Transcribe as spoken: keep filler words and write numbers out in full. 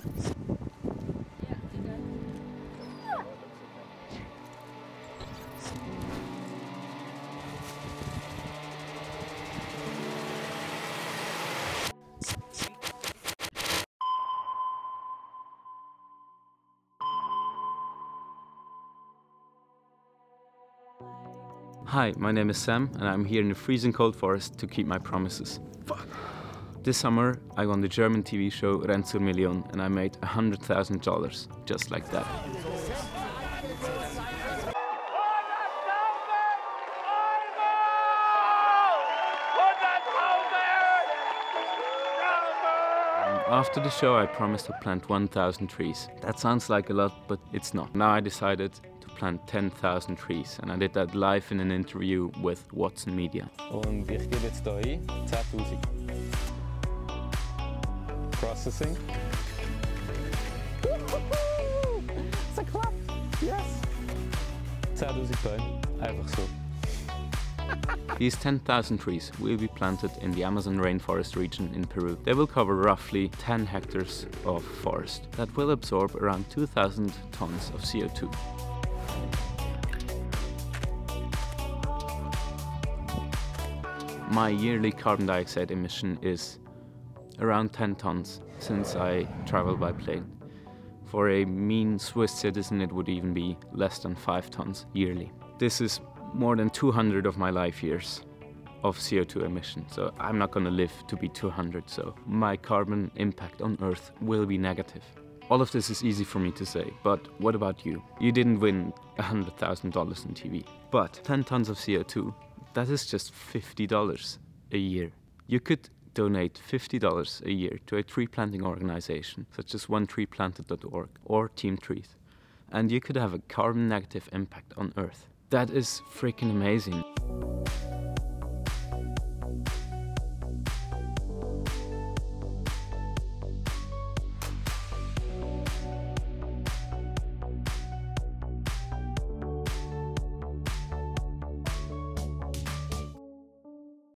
Hi, my name is Sam and I'm here in the freezing cold forest to keep my promises. Fuck. This summer I won the German T V show Renn zur Million and I made one hundred thousand dollars, just like that. After the show I promised to plant one thousand trees. That sounds like a lot, but it's not. Now I decided to plant ten thousand trees and I did that live in an interview with Watson Media. Und ich gebe jetzt hier ein zehntausend. Processing. It's a clap! Yes! zehntausend Bäume, einfach so. These ten thousand trees will be planted in the Amazon rainforest region in Peru. They will cover roughly ten hectares of forest that will absorb around two thousand tons of C O two. My yearly carbon dioxide emission is around ten tons since I travel by plane. For a mean Swiss citizen it would even be less than five tons yearly. This is more than two hundred of my life years of C O two emission, so I'm not gonna live to be two hundred, so my carbon impact on Earth will be negative. All of this is easy for me to say, but what about you? You didn't win one hundred thousand dollars in T V, but ten tons of C O two, that is just fifty dollars a year. You could donate fifty dollars a year to a tree planting organization, such as one tree planted dot org or Team Trees, and you could have a carbon negative impact on Earth. That is freaking amazing.